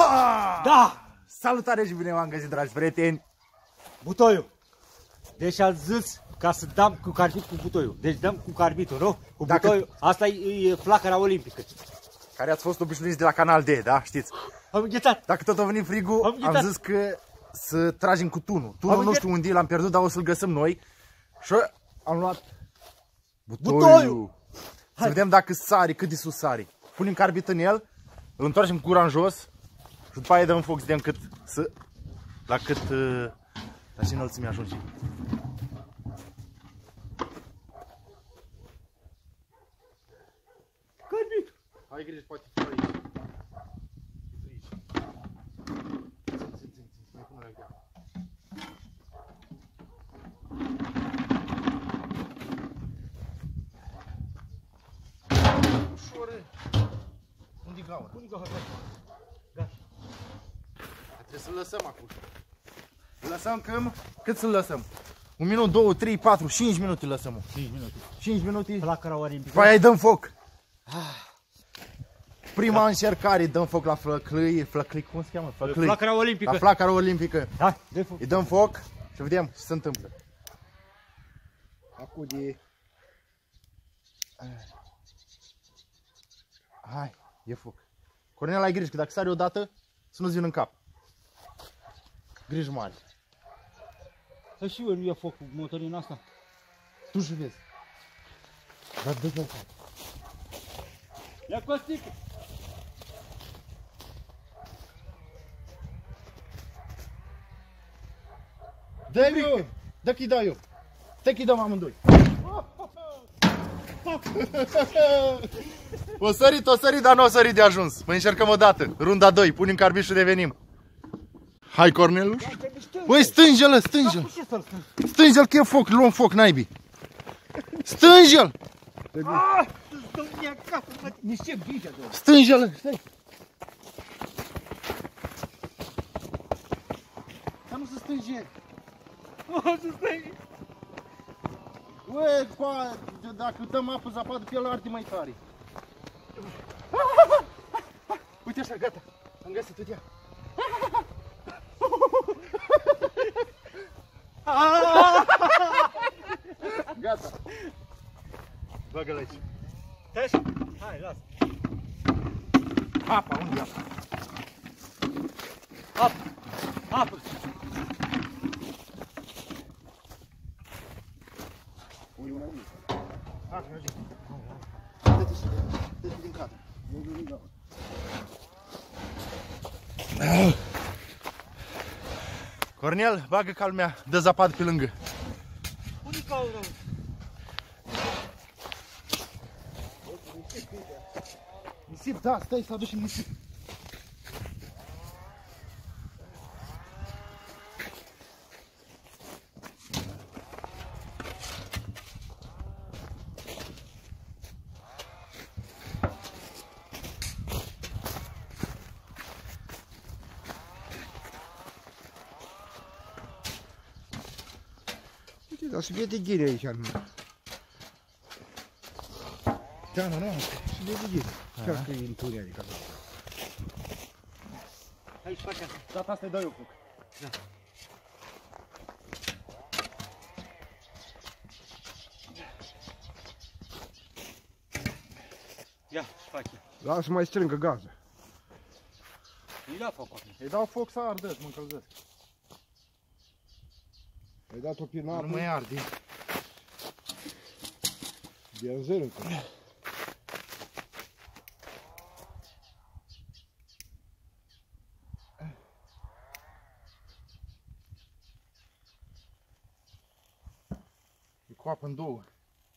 Opa! Da! Salutare și bine v-am găsit, dragi prieteni! Butoiul. Deci am zis ca să dăm cu carbit cu butoiul. Deci dăm cu carbitul, nu? Cu butoiul. Asta e flacăra olimpică. Care ați fost obișnuiți de la Canal D, da? Știți? Am înghețat. Dacă tot a venit frigul, am zis că să tragem cu tunul. Tunul nu știu unde l-am pierdut, dar o să-l găsim noi. Și am luat butoiul. Să vedem dacă sari, cât de sus sari. Punem carbit în el, îl întoarcem cu gura în jos și după aia dăm foc să vedem cât să... La ce înălțime ajunge. Carbit. Hai grijă, poate fi aici. Ușor. Unde-i gaura? Unde-i gaura? Gata. Trebuie să-l lăsăm acum. Îl lăsăm cam... Cât să-l lăsăm? 1 minut, 2, 3, 4, 5 minute lăsăm. 5 minute. 5 minute. Flacăra olimpică. După aia îi dăm foc. Prima încercare, dăm foc la flăclăi, cum se cheamă? Flacăra olimpică. La flacăra olimpică. Hai, dă foc. Îi dăm foc și vedem ce se întâmplă. Acum de... Hai, e foc. Cornel, ai grijă, că dacă sari odată, să nu-ți vină în cap. Grijă mare. Hai și eu nu ia foc cu motorina asta. Tu și vezi. Dar dă-ți în cap. Ia Costică. Dă-mi eu! Dă-i dau eu! Te-i dăm amândoi! O sărit, dar nu o sărit de ajuns. Mai încercăm o dată. Runda 2, punem carbit și revenim. Hai, Corneluș! Băi, stânge-l, stânge-l! Stânge-l că e foc, luăm foc, naibii! Stânge-l! Stânge-l! Stai! Dar nu se stânge! Ué, dacă dăm apă zapadă pe el, arde mai tare. Uite așa, gata. Am găsit, uite. Gata. Bagă-l aici. Hai, lasă. Apa, unde e apa? Apă. Dă-te din cadă. Cornel, bagă calmea, dă zapadă pe lângă. Unde-i gaura? Nisip, da, stai să aducem nisip. Dar se vede ghire aici, nu? Da, nu, Se vede ghire. Chiar că e întuneric acolo. Hai, faci asta. Data asta îi dau eu foc. Da. Ia, faci. Lasă mai strângă gazul. Nu-i da foc acum. Îi dau foc să ardă, mă încălzesc. Ai dat-o prin apă. Nu mai arde. Benzină încă. E cu apă în două.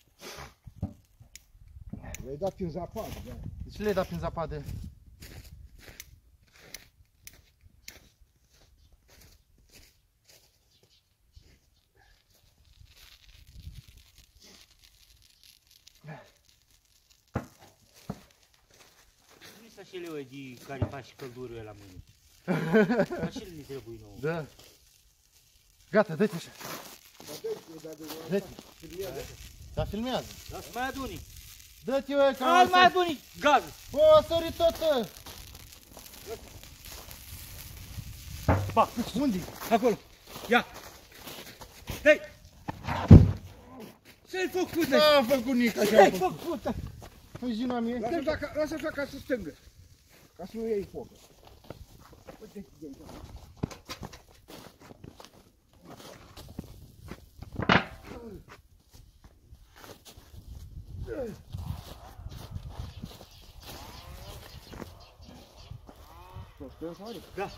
Le-ai dat prin zapadă, da. De ce le-ai dat prin zapadă? Așa le de care faci căldură la mâine. Așa le trebuie nouă. Da. Gata, dă-te așa. Dă-te. Da, filmează. Da, să mai aduni. Dă-te, bă, ca Hai, mai aduni gazul. Bă, a sărit tot. Pa, unde? Acolo. Ia. Hei! Ce-ai făcut? N-am făcut nici așa. Ce-ai făcut? Păi zina mie. Lasă așa ca să stângă. Ca să nu iei foc. Uite, Da.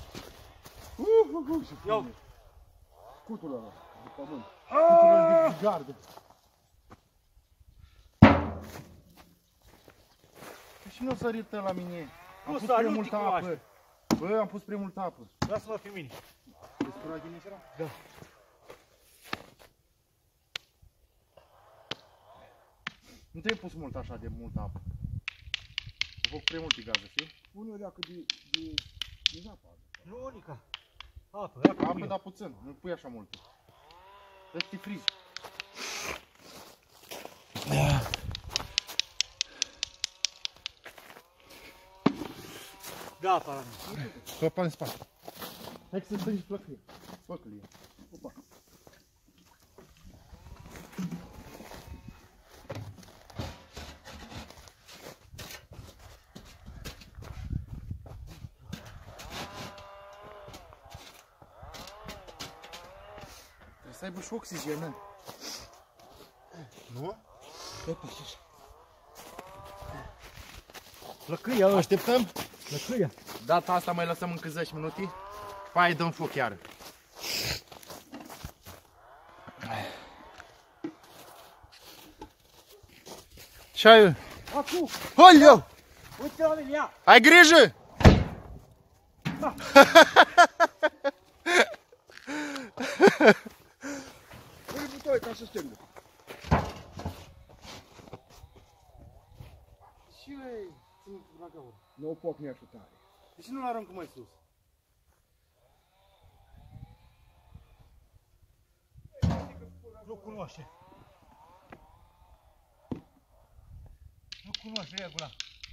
Și Iau. scutul ăla de pământ. Scutul ăla de gardă. Și nu sărit la mine. Am Nu pus sari, prea nu multă te apă. Bă, am pus prea multă apă. Lasă-mă pe mine. Ești curat din așa? Da. Nu trebuie pus mult așa de multă apă. Am făcut prea multe gaze, știi? Pune-o dacă de apă. Nu, Nica. Apă, Apă, dar puțin. Nu pui așa mult. Dă-ți te frizi. Da, apă la mine. Topa în spate. Hai să strângi plăcâie. Plăcâie. Opa. Trebuie să aibă și oxigen. Nu? Plăcâia ăsta. Așteptăm? Plăcâia. Data asta mai lăsăm încă 10 minute. După aia dăm foc iară. Ce ai? Acum. Oleu! Uite la mine, ia. Ai grijă! Pune butoi ca să stângă. Și ei, țin la gaură. Nu o pocni așa tare. De ce nu-l aruncă mai sus? Nu cunoaște. Nu cunoaște regula.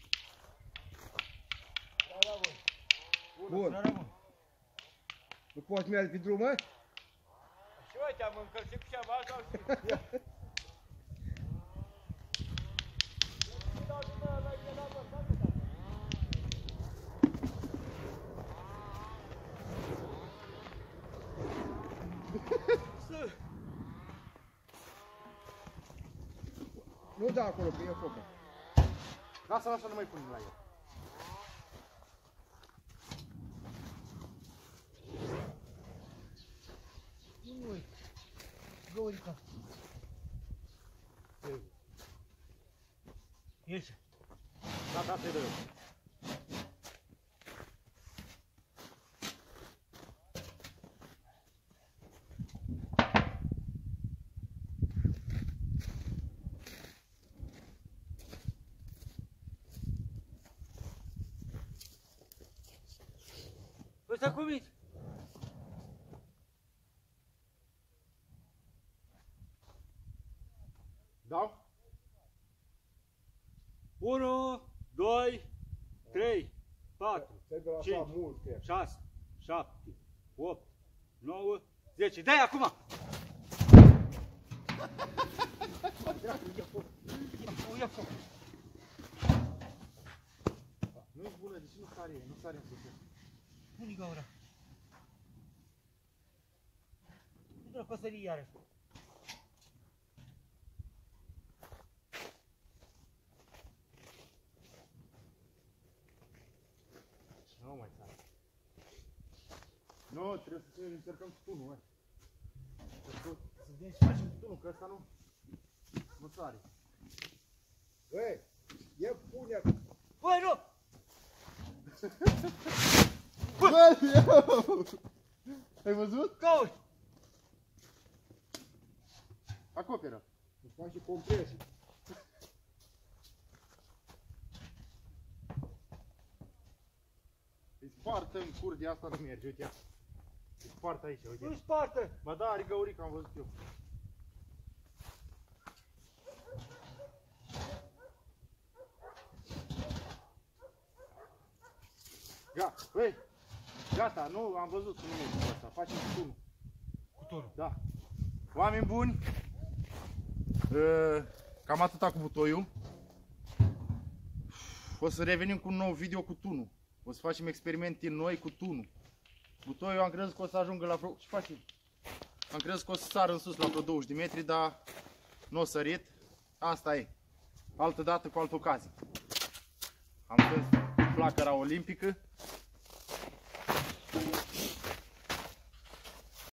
Bun. Nu poți merge pe drum, mă? Și uite, am încălzit cu ceva altă. Nu da acolo, că e focă. Lasă-l așa, nu mai punem la el. Ui, Gaurica. Ieși. Da, te dă. Ăsta cum ești? Dau? 1, 2, 3, 4, Trebuie la 5, așa mult, că 6, 7, 8, 9, 10. Dai acum! Ia foc. Nu-i bună, deși nu sare, nu sare în sus. Nu-i gaura. Nu trebuie să sări iarăși. Nu mai sare. Nu, trebuie să încercăm cu tunul, mă. Să vedem și facem cu tunul, că ăsta nu sare. Băi, e pune. Băi, nu! Bă, eu! Ai văzut? Cauți! Acoperă. Îți faci și compresii. Îi spartă în cur de asta, nu merge, uite ia. Îi spartă aici, uite. Nu-i spartă! Ba da, are găurică, am văzut eu. Ia, băi! Gata, nu, am văzut cum e asta. Facem cu tunul. Cu tunul. Da. Oameni buni, cam atâta cu butoiul. O să revenim cu un nou video cu tunul. O să facem experimente noi cu tunul. Butoiul am crezut că o să ajungă la vreo... Ce faci? Am crezut că o să sară în sus la vreo 20 de metri, dar nu o sărit. Asta e. Altă dată cu altă ocazie. Am prins flacăra olimpică.